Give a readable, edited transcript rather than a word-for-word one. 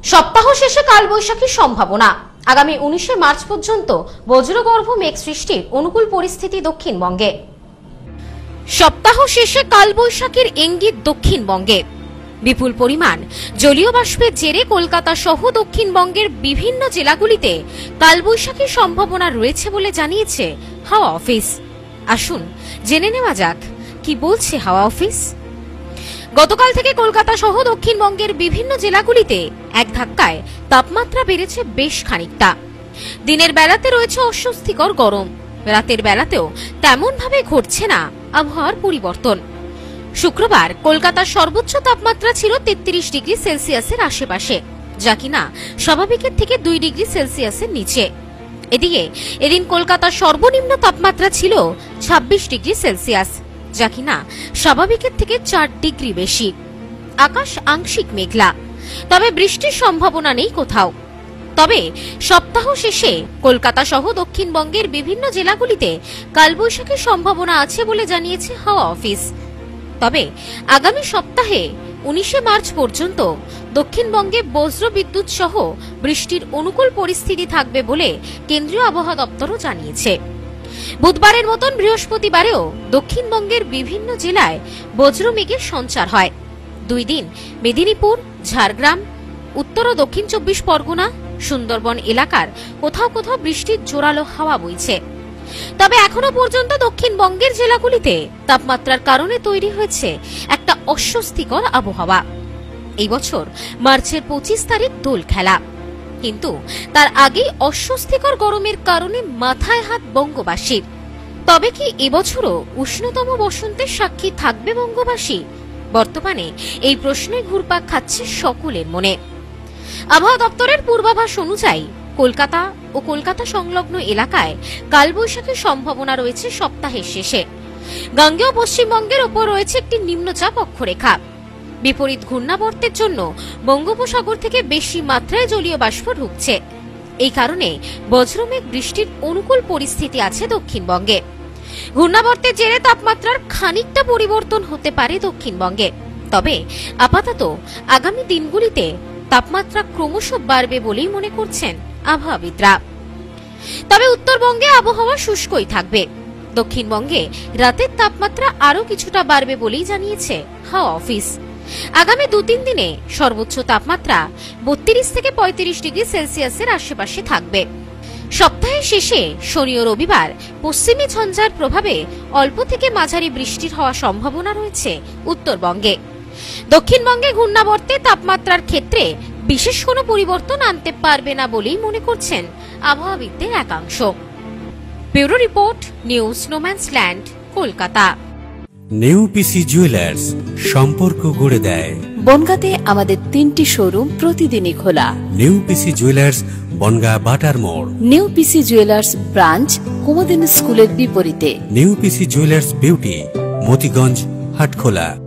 সপ্তাহ শেষে কালবৈশাখীর সম্ভাবনা। আগামী 19শে মার্চ পর্যন্ত বজ্রগর্ভ মেঘ সৃষ্টির অনুকূল পরিস্থিতি দক্ষিণবঙ্গে। সপ্তাহ শেষে কালবৈশাখীর ইঙ্গিত দক্ষিণবঙ্গে। বিপুল পরিমাণ জলীয় বাষ্পের জেরে কলকাতা সহ দক্ষিণবঙ্গের বিভিন্ন জেলাগুলিতে কালবৈশাখীর সম্ভাবনা রয়েছে বলে জানিয়েছে হাওয়া অফিস। আসুন জেনে নেওয়া যাক কি বলছে হাওয়া অফিস। গতকাল থেকে কলকাতা সহ দক্ষিণবঙ্গের বিভিন্ন জেলাগুলিতে এক ধাক্কায় তাপমাত্রা বেড়েছে বেশ খানিকটা। দিনের বেলাতে রয়েছে অস্বস্তিকর গরম, রাতের বেলাতেও তেমন ভাবে ঘটছে না আবহাওয়ার পরিবর্তন। শুক্রবার কলকাতার সর্বোচ্চ তাপমাত্রা ছিল 33 ডিগ্রি সেলসিয়াসের আশেপাশে, যা কিনা স্বাভাবিকের থেকে 2 ডিগ্রি সেলসিয়াসের নিচে। এদিকে এদিন কলকাতার সর্বনিম্ন তাপমাত্রা ছিল 26 ডিগ্রি সেলসিয়াস, যা কিনা স্বাভাবিকের থেকে 4 ডিগ্রি বেশি। আকাশ আংশিক মেঘলা, তবে বৃষ্টির সম্ভাবনা নেই কোথাও। তবে সপ্তাহ শেষে কলকাতা সহ দক্ষিণবঙ্গের বিভিন্ন জেলাগুলিতে কালবৈশাখীর সম্ভাবনা আছে বলে জানিয়েছে হাওয়া অফিস। তবে আগামী সপ্তাহে 19শে মার্চ পর্যন্ত দক্ষিণবঙ্গে বজ্রবিদ্যুৎ সহ বৃষ্টির অনুকূল পরিস্থিতি থাকবে বলে কেন্দ্রীয় আবহাওয়া দপ্তরও জানিয়েছে। বুধবারের মতন বৃহস্পতিবারেও দক্ষিণবঙ্গের বিভিন্ন জেলায় বজ্রমেঘের সঞ্চার হয়। 2 দিন মেদিনীপুর, ঝাড়গ্রাম, উত্তর ও দক্ষিণ 24 পরগনা, সুন্দরবন এলাকার কোথাও কোথাও বৃষ্টির জোরালো হাওয়া বইছে। তবে এখনো পর্যন্ত দক্ষিণবঙ্গের জেলাগুলিতে তাপমাত্রার কারণে তৈরি হয়েছে একটা অস্বস্তিকর আবহাওয়া। এই বছর মার্চের 25 তারিখ দোল খেলা, কিন্তু তার আগেই অস্বস্তিকর গরমের কারণে মাথায় হাত বঙ্গবাসীর। তবে কি এবছরও উষ্ণতম বসন্তের সাক্ষী থাকবে বঙ্গবাসী? বর্তমানে এই প্রশ্নই ঘুরপাক খাচ্ছে সকলের মনে। আবহাওয়া দপ্তরের পূর্বাভাস অনুযায়ী কলকাতা ও কলকাতা সংলগ্ন এলাকায় কালবৈশাখীর সম্ভাবনা রয়েছে সপ্তাহের শেষে। গাঙ্গেয় পশ্চিমবঙ্গের ওপর রয়েছে একটি নিম্নচাপ অক্ষরেখা। বিপরীত ঘূর্ণাবর্তের জন্য বঙ্গোপসাগর থেকে বেশি মাত্রায় জলীয় বাষ্প ঢুকছে। এই কারণে বজ্রমেঘ বৃষ্টির অনুকূল পরিস্থিতি আছে দক্ষিণবঙ্গে। ঘূর্ণাবর্তের জেরে তাপমাত্রার খানিকটা পরিবর্তন হতে পারে দক্ষিণবঙ্গে। তবে আপাতত আগামী দিনগুলিতে তাপমাত্রা ক্রমশ বাড়বে বলেই মনে করছেন আবহাওয়াবিদরা। তবে উত্তরবঙ্গে আবহাওয়া শুষ্কই থাকবে। দক্ষিণবঙ্গে রাতের তাপমাত্রা আরো কিছুটা বাড়বে বলেই জানিয়েছে হাওয়া অফিস। আগামী 2-3 দিনে সর্বোচ্চ তাপমাত্রা 32 থেকে 35 ডিগ্রি সেলসিয়াসের আশেপাশে থাকবে। সপ্তাহের শেষে শনি ও রবিবার পশ্চিমী ঝঞ্ঝার প্রভাবে অল্প থেকে মাঝারি বৃষ্টির হওয়ার সম্ভাবনা রয়েছে উত্তরবঙ্গে। দক্ষিণবঙ্গে ঘূর্ণাবর্তে তাপমাত্রার ক্ষেত্রে বিশেষ কোনো পরিবর্তন আনতে পারবে না বলেই মনে করছেন আবহাওয়াবিদদের একাংশ। Bureau report, news no man's land, Kolkata. New PC jewellers, সম্পর্ক গড়ে দেয়। বনগাঁতে আমাদের 3টি শোরুম প্রতিদিনই খোলা। নিউ পিসি জুয়েলার্স, বনগাঁ বাটার মোড়। New PC jewellers branch Kumudini স্কুলের বিপরীতে। New PC jewellers beauty, Motiganj, Hatkhola.